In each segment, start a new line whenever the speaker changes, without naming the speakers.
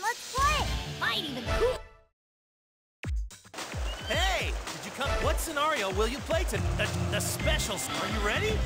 let's play! Might even cool.
Hey, did you come? What scenario will you play to the specials? Are you ready?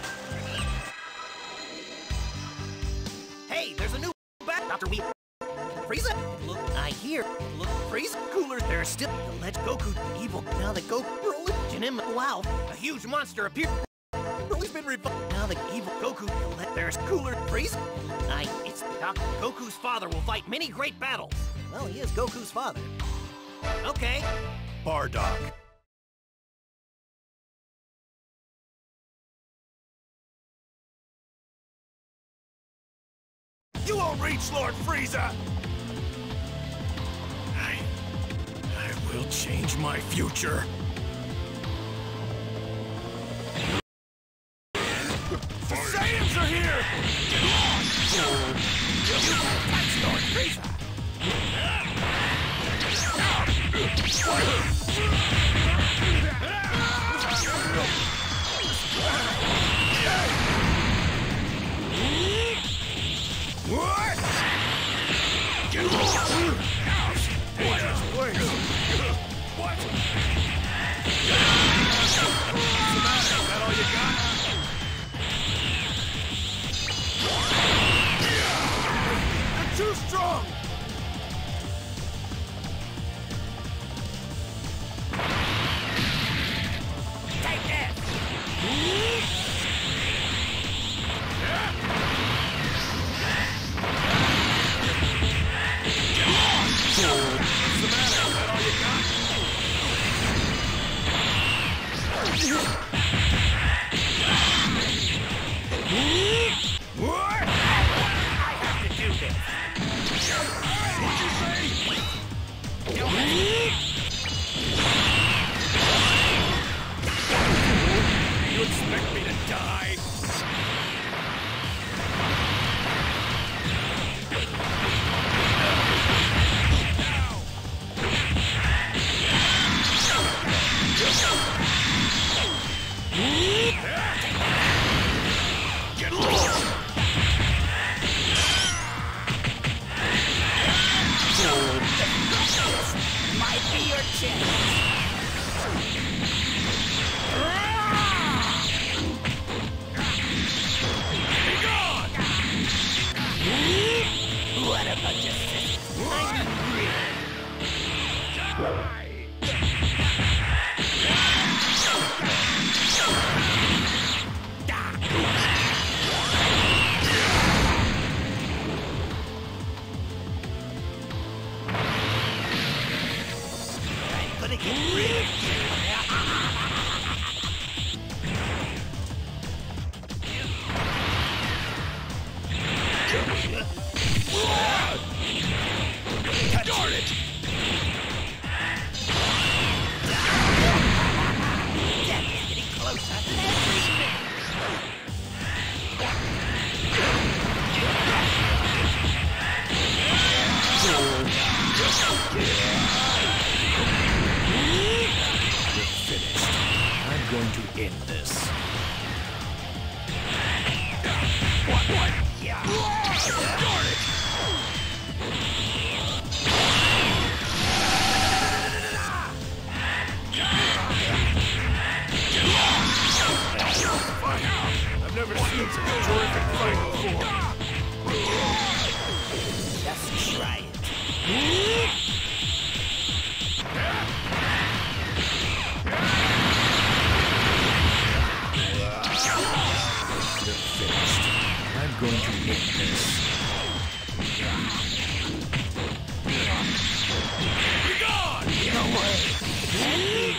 Hey, there's a new Dr. Wii. Frieza? Look, I hear. Look, Frieza cooler. There's still the Ledge Goku evil. Now that Goku Broly, Janin, wow, a huge monster appeared. Broly's been revived. Now the evil Goku, there's cooler Frieza. It's Dr. Goku's father will fight many great battles. Well, he is Goku's father. Okay.
Bardock. You won't reach Lord Frieza! I will change my future. The Saiyans are here! That's Lord Frieza! What? Get off! What? What's the matter? Is that all you got? You're too strong! Take this! What's the matter? Is that all you got? What? I have to do this. What'd you say? You expect me to die? Get lost! Might be your chance. Be gone! What a bunch of sissies. I'm real. Gonna get rid of you. Darn it! Death is getting closer every minute. I'm going to end this.
What? Yeah.
Darn it! I've never seen such a terrific fight before.
Just try it.
I'm going to end this.
Be gone! No way!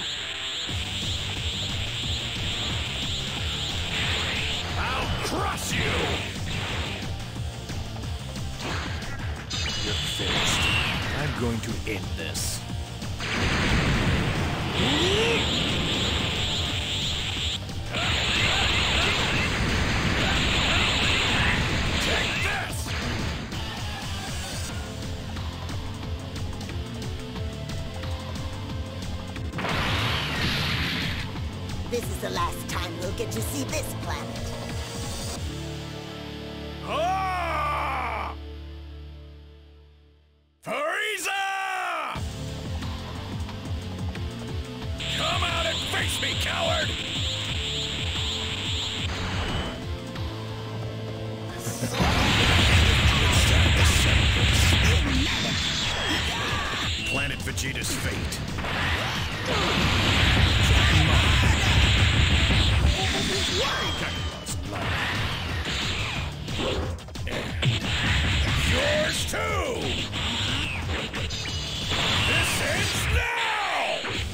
I'll crush you! You're finished. I'm going to end this. Take this!
This is the last time we'll get to see this planet.
Ah! coward! Planet Vegeta's fate. Yours too! This ends now!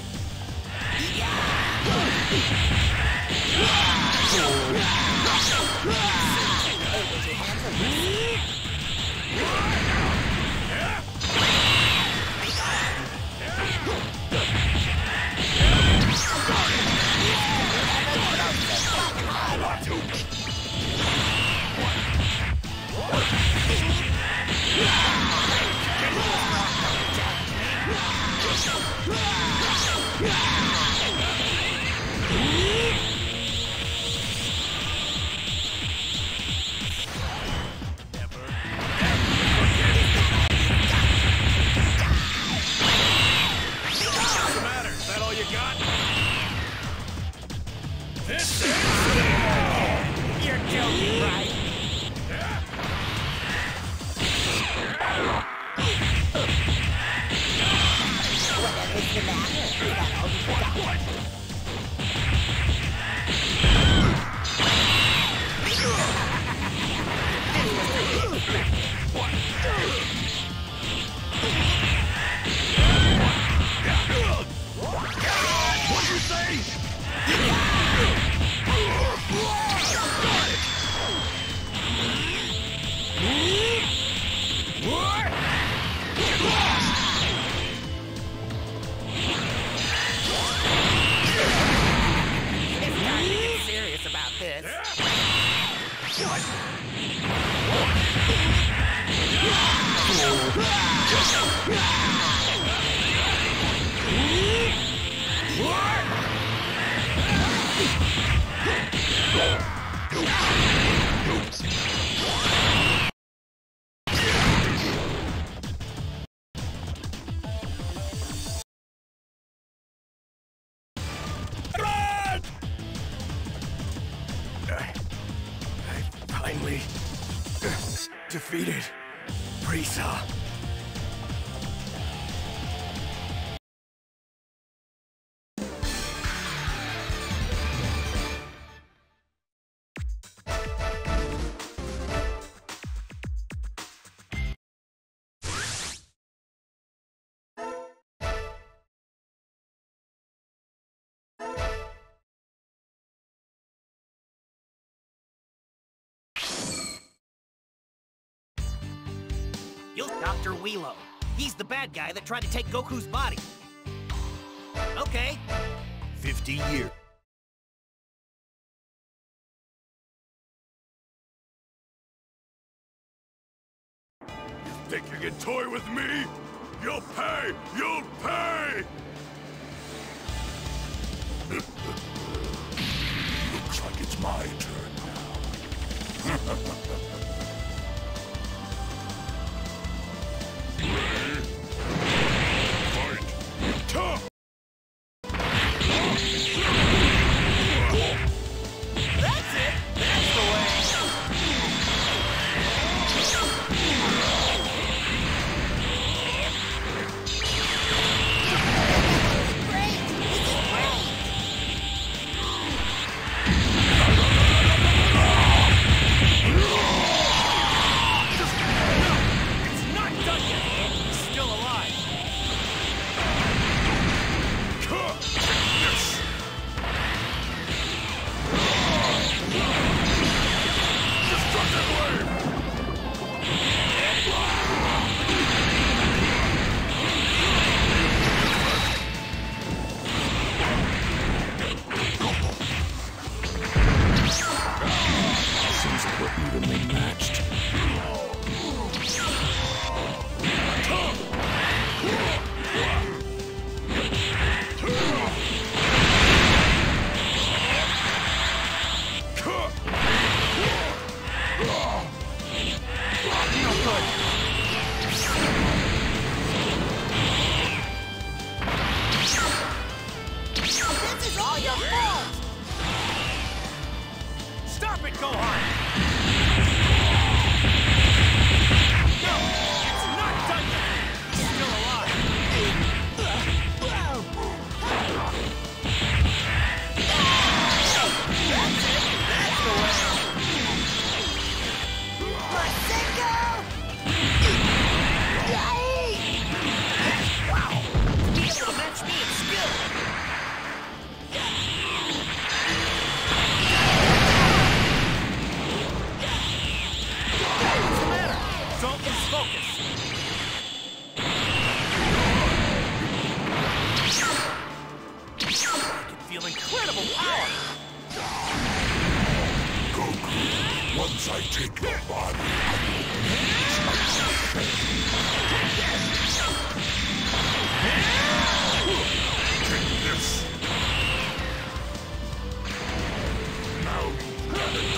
Finally defeated Frieza.
You're Dr. Wheelo. He's the bad guy that tried to take Goku's body. Okay.
50 years. You think you can toy with me? You'll pay! You'll pay! Looks like it's my turn now.
Stop it, Gohan! No! It's not done yet! He's still alive! That's the way!
Masenko!
Wow! To be able to match me in skill! What's the matter? Don't lose focus! I can feel incredible power!
Goku, once I take your body, take this. Now you've got it.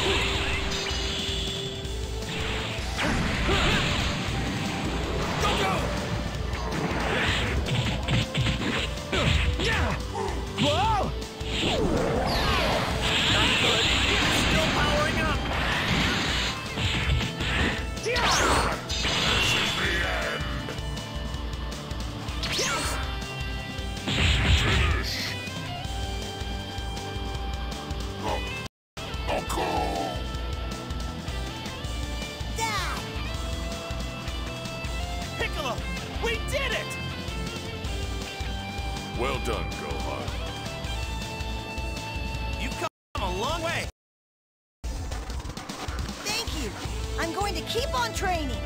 Whoa! Not good. Still powering up.
This is the end. Finish. Goku.
Dad!
Piccolo, we did it!
Well done, Gohan.
You've come a long way.
Thank you! I'm going to keep on training!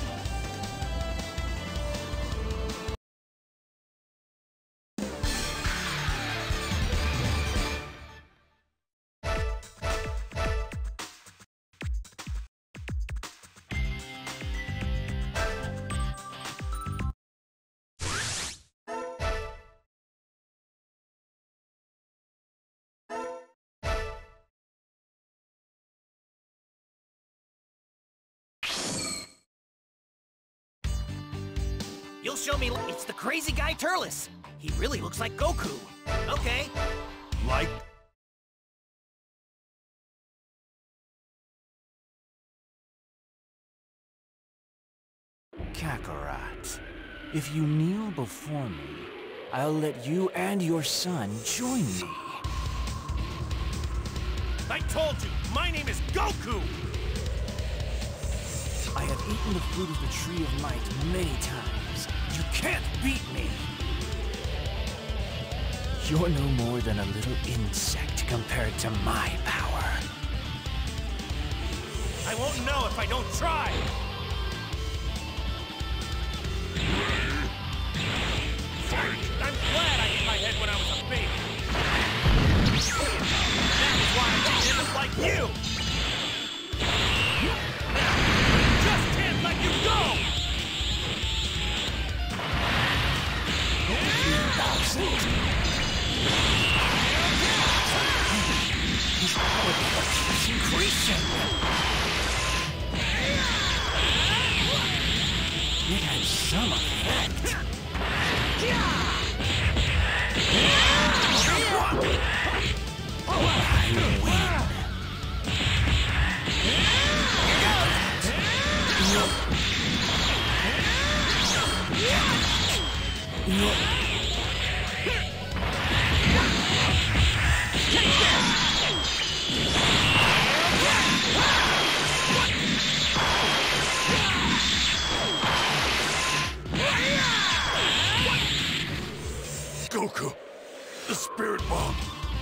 You'll show me. It's the crazy guy Turles. He really looks like Goku. Okay.
Like
Kakarot, if you kneel before me, I'll let you and your son join me.
I told you, my name is Goku!
I have eaten the fruit of the Tree of Might many times. You can't beat me! You're no more than a little insect compared to my power.
I won't know if I don't try! I'm glad I hit my head when I was a baby. That is why I didn't end up like you! Now, just can't let you go!
His power keeps increasing. It had some effect.
Goku, the Spirit Bomb.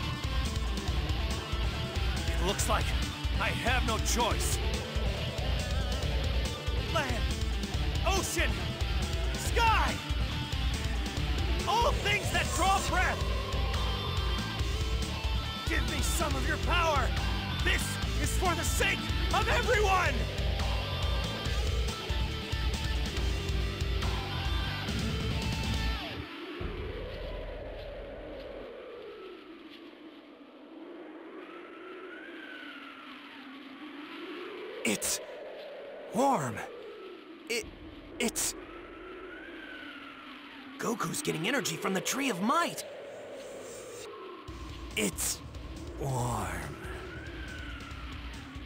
It looks like I have no choice. Land, ocean, sky! All things that draw breath! Give me some of your power! This is for the sake of everyone! It's warm. It's... Goku's getting energy from the Tree of Might. It's warm.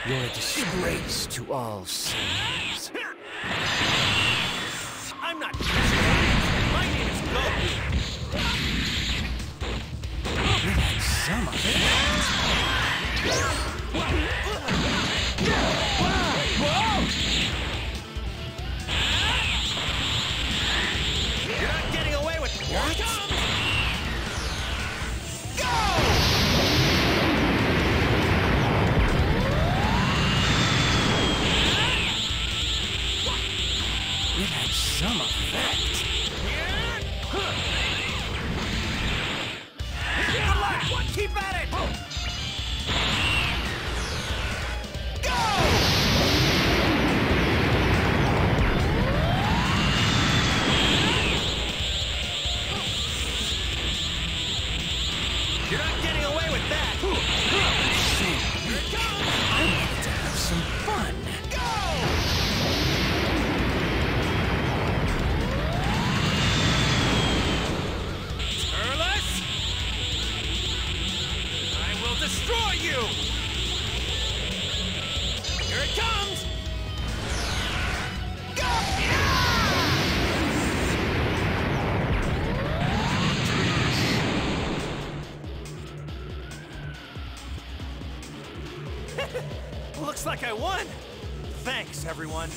You're a disgrace to all Saiyans.
I'm not My name is Goku.
You had some of it.
You're not getting away with what? Go!
It had some effect.
Good luck! Keep at it! Go! You're not getting away with that! Here it comes!
I wanted to have some fun.
Go! Turles! I will destroy you! Here it comes! Go! Looks like I won! Thanks, everyone.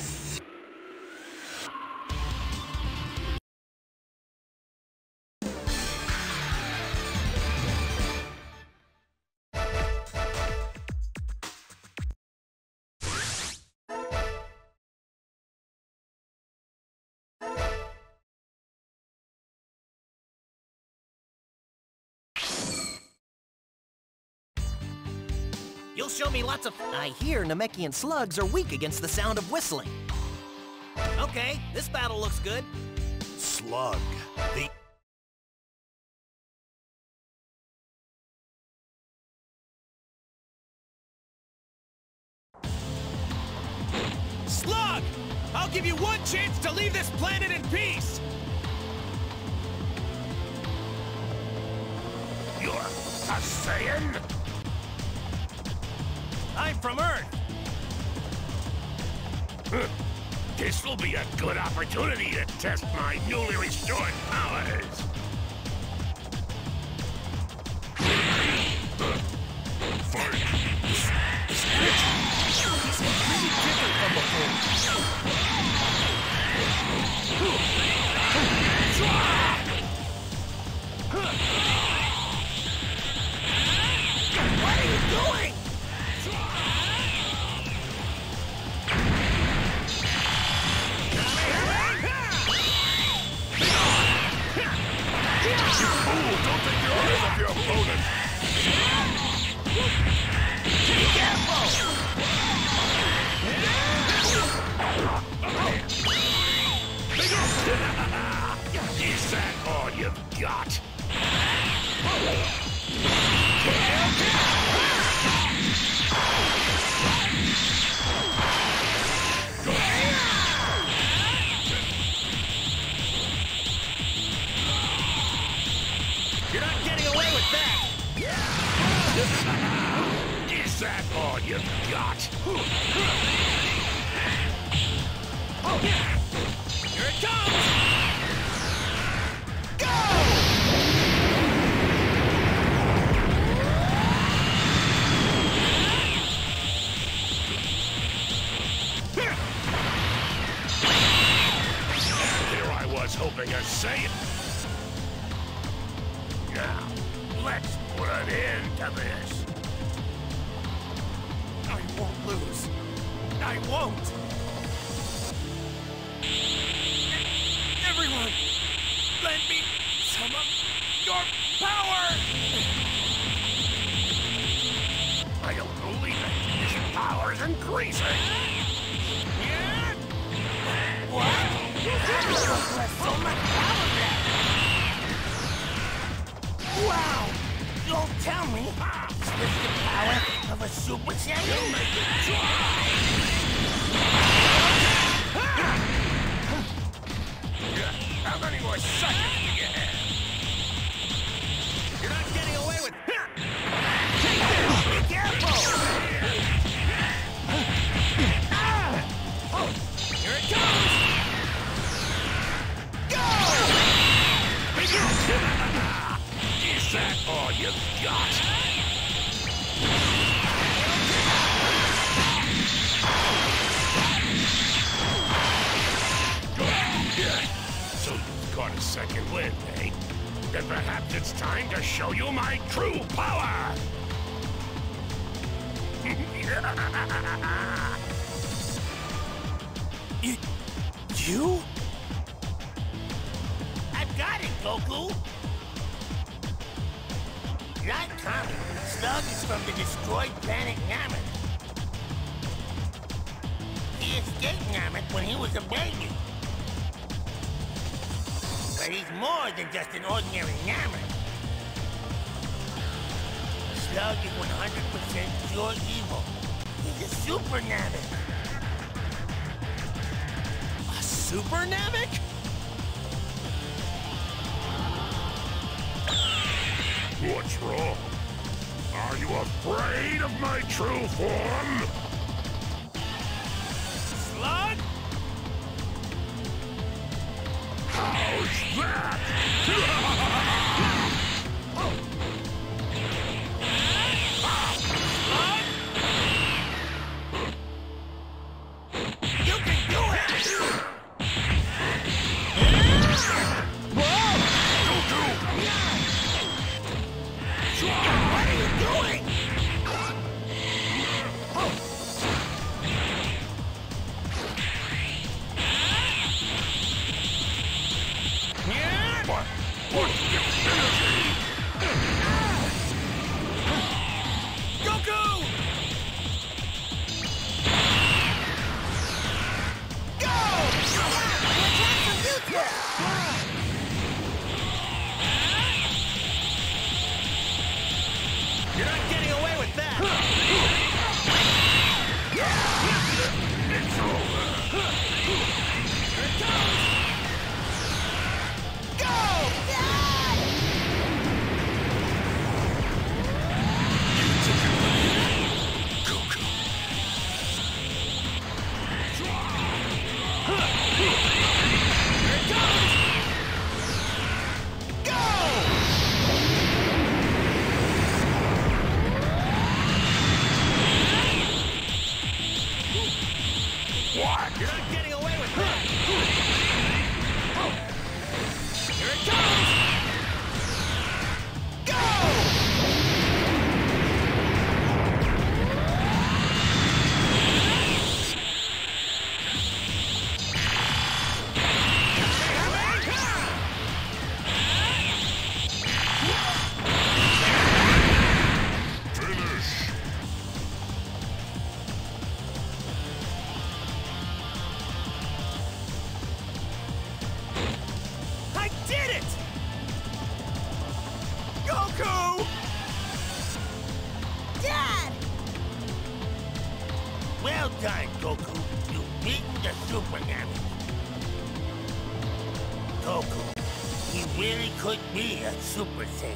You'll show me lots of... I hear Namekian slugs are weak against the sound of whistling. Okay, this battle looks good.
Slug. The...
Slug! I'll give you one chance to leave this planet in peace!
You're a Saiyan?
I'm from Earth!
This'll be a good opportunity to test my newly restored powers.
What are you doing?
You fool! Don't take your eyes off your opponent!
Be careful!
Is that all you've got?
You're not getting away with that!
Is that all you've got?
Here it comes! Go!
Here I was hoping to say it. Now, let's put an end to this.
I won't lose. I won't! Everyone, lend me some of your power!
I don't believe it. His power's increasing.
Yeah? What? So much power there! Wow! Don't tell me! Is this the power of a Super Saiyan?
Make it try! How many more seconds do you have?
You're not getting away with... Take this! Be careful!
So you've got a second wind, eh? Then perhaps it's time to show you my true power!
You?
I've got it, Goku! Not Kami. Slug is from the destroyed planet Namek. He escaped Namek when he was a baby. But he's more than just an ordinary Namek. Slug is 100% pure evil. He's a super Namek.
A super Namek?
What's wrong? Are you afraid of my true form?
Slug?
How's that?
You can do it! What are you doing?
What's infinity?
Goku! Go! You're not getting away with that!
It's over.
Here it comes! Go!
Goku.
Here it comes! Go!
What?
You're not getting away with that! Here it comes! Go!
Finish.
I did it! Goku!
Dad!
Well done, Goku. You've beaten the Super Namek. Goku, he really could be a Super Saiyan.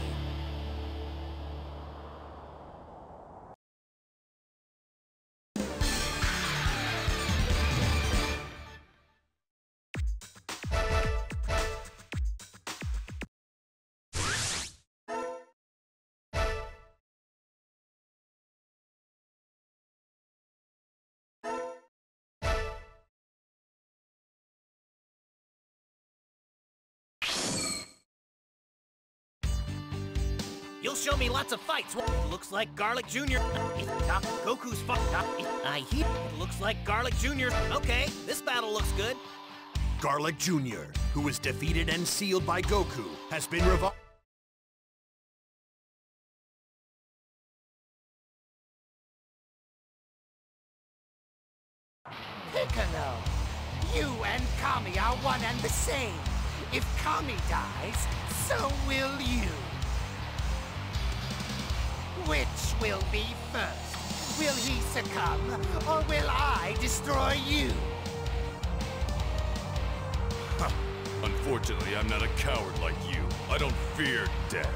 You'll show me lots of fights. Looks like Garlic Jr. Goku's fucked up. I hear. Looks like Garlic Jr. Okay, this battle looks good.
Garlic Jr., who was defeated and sealed by Goku, has been revived.
Piccolo, you and Kami are one and the same. If Kami dies, so will you. Which will be first? Will he succumb, or will I destroy you?
Unfortunately, I'm not a coward like you. I don't fear death.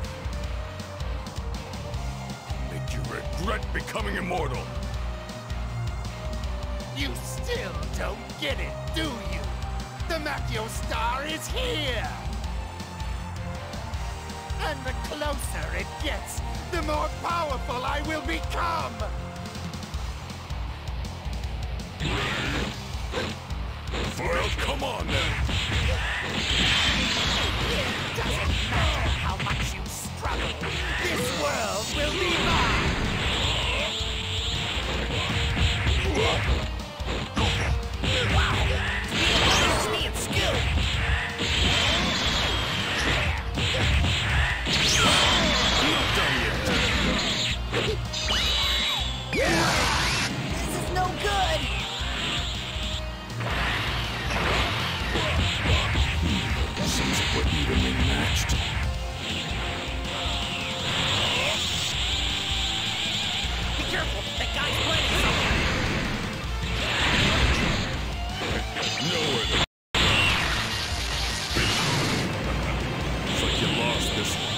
Make you regret becoming immortal.
You still don't get it, do you? The Makio Star is here! And the closer it gets, more powerful I will become!
Well, come on then!
It doesn't matter how much you struggle, this world will be mine!
Wow! Me and skill!
Not done yet!
This is no good!
Seems like we're evenly matched.
Be careful! That guy's planning something!
Nowhere to... Looks like you lost this one.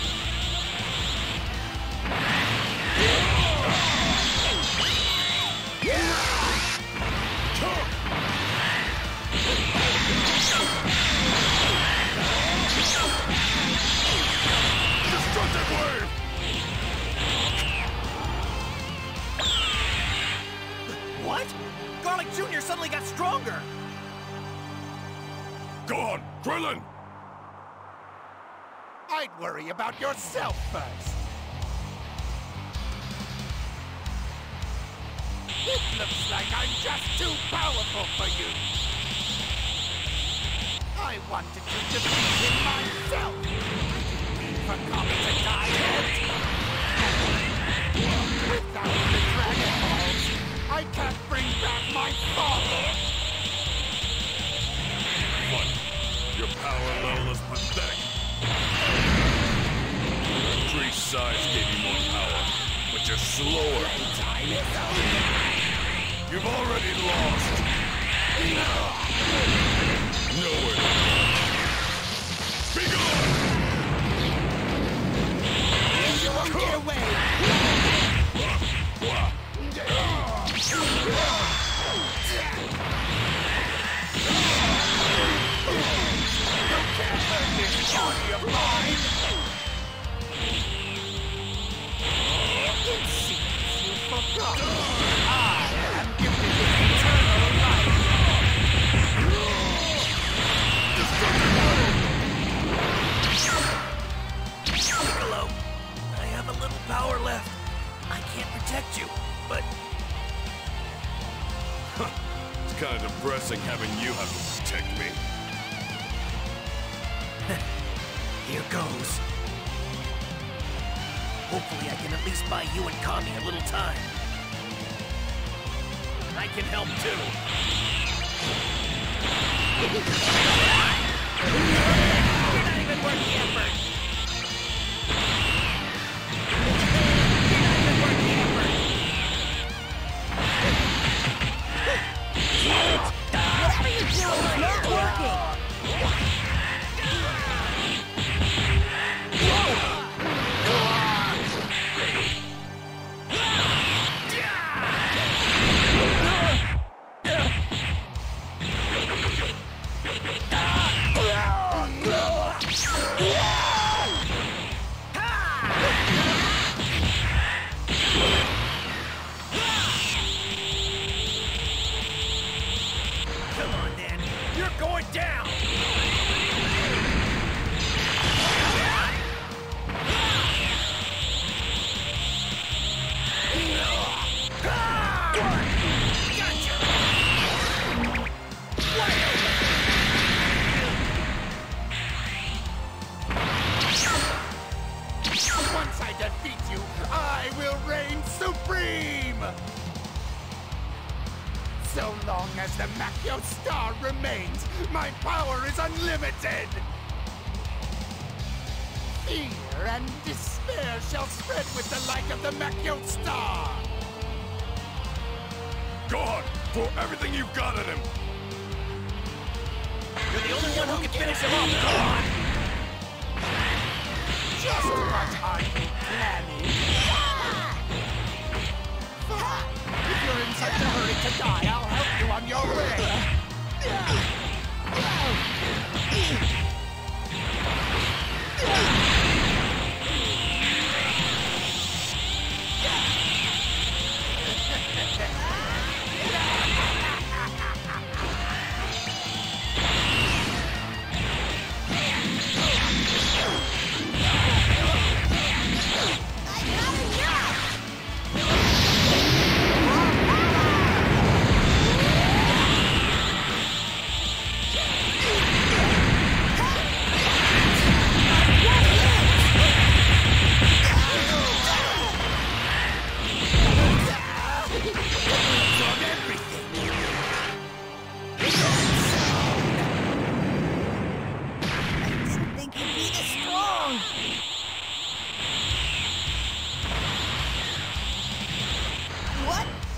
Destructive wave!
What? Garlic Jr. suddenly got stronger!
Go on, Krillin!
I'd worry about yourself first. It looks like I'm just too powerful for you. I wanted to defeat him myself. I didn't mean for Kami to die yet. Without the Dragon Balls, I can't bring back my father.
What? Your power level is pathetic. Your increased size gave you more power, but you're slower.
Time is over.
You've already lost. Nowhere to go. Be gone!
You won't get away. You can't hurt this body of mine. It seems you forgot. I am gifted with eternal life.
Piccolo, I have a little power left. I can't protect you, but
It's kind of depressing having you have to protect me.
here goes. Hopefully I can at least buy you and Kami a little time. I can help too. You're not even worth the effort. You're not even worth the effort.
Whatever you're doing is not working!
Come on, then. You're going down.
Once I defeat you, I will reign supreme! So long as the Makyo Star remains, my power is unlimited! Fear and despair shall spread with the light of the Makyo Star!
Go on, throw everything you've got at him.
You're the only one who can finish him off. Go on.
Just what are you planning? Fine. If you're in such a hurry to die, I'll help you on your way.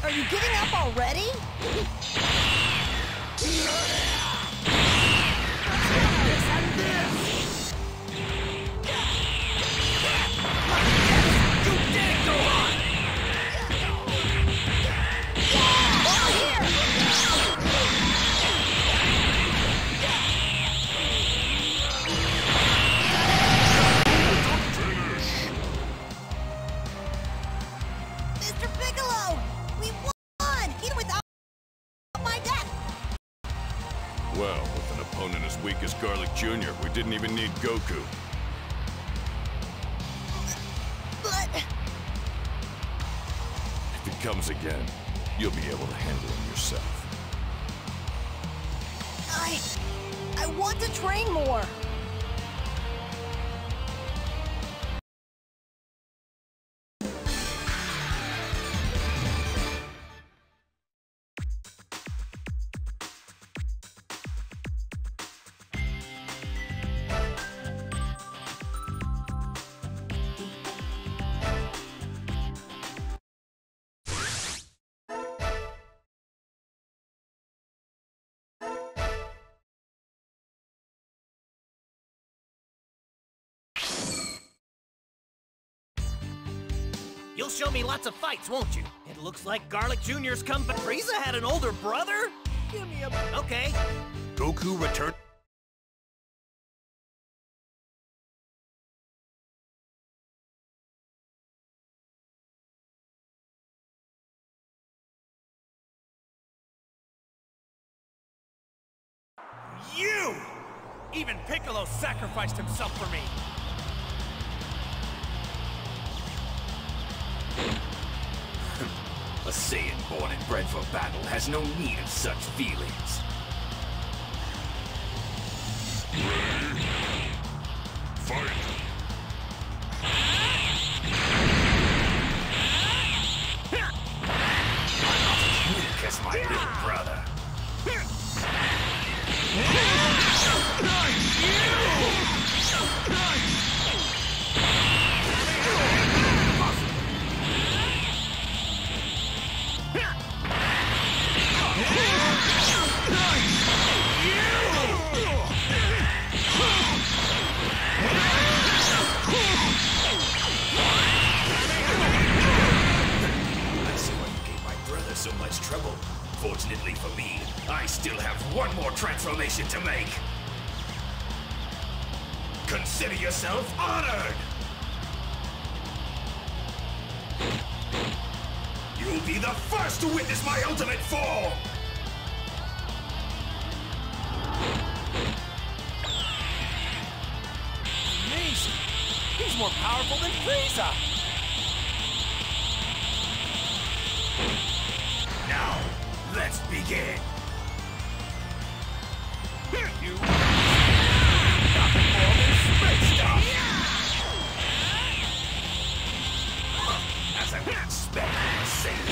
Are you giving up already?
Well, with an opponent as weak as Garlic Jr., we didn't even need Goku.
But...
If he comes again, you'll be able to handle him yourself.
I want to train more.
You'll show me lots of fights, won't you? It looks like Garlic Jr.'s come back. Frieza had an older brother? Give me a... Okay.
Goku returned.
You! Even Piccolo sacrificed himself for me.
A Saiyan born and bred for battle has no need of such feelings.
Fight!
I'm not as weak as my little brother. So much trouble. Fortunately for me, I still have one more transformation to make. Consider yourself honored! You'll be the first to witness my ultimate fall!
Amazing! He's more powerful than Frieza!
Now, let's begin. You nothing more than space stuff. As I would expect from a Saiyan.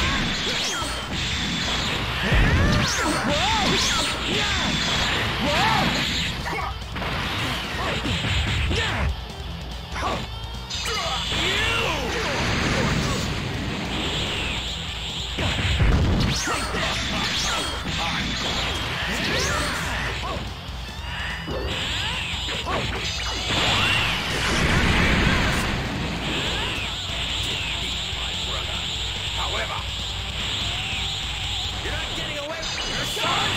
However, you're not getting away from your son!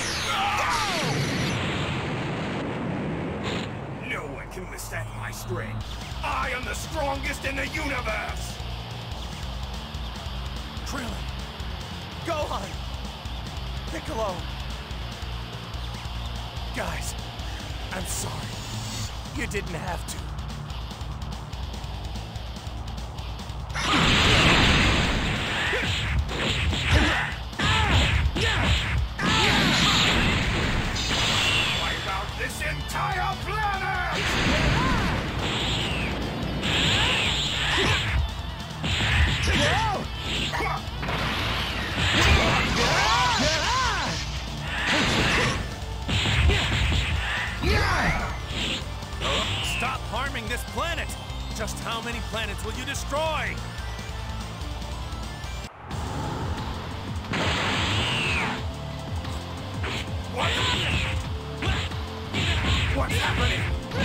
No one can withstand my strength. I am the strongest in the universe!
Krillin! Gohan! Piccolo! Guys, I'm sorry. You didn't have to.
Wipe out this entire planet!
Stop harming this planet! Just how many planets will you destroy?
happening?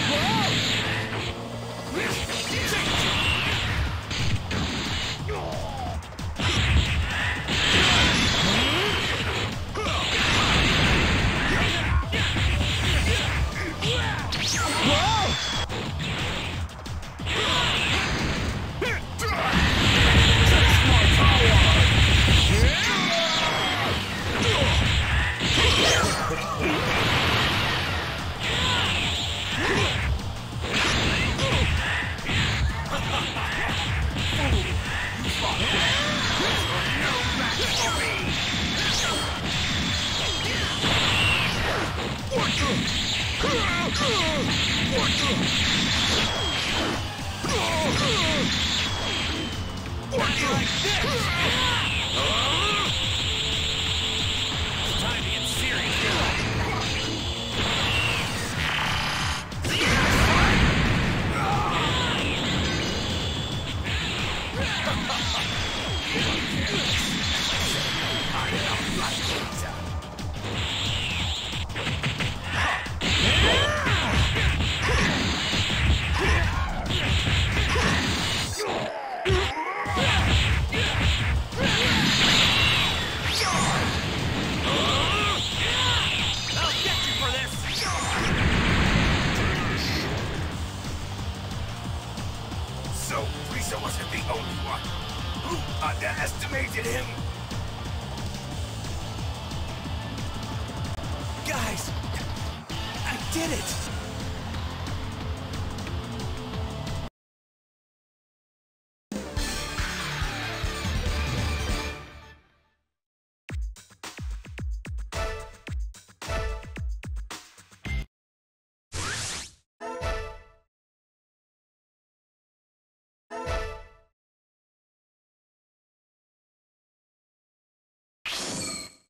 So, Frieza wasn't the only one who underestimated him.
Guys, I did it!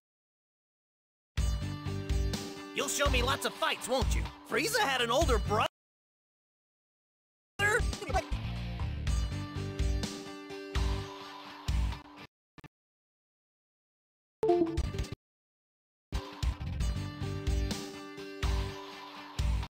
You'll show me lots of fights, won't you? Frieza had an older brother.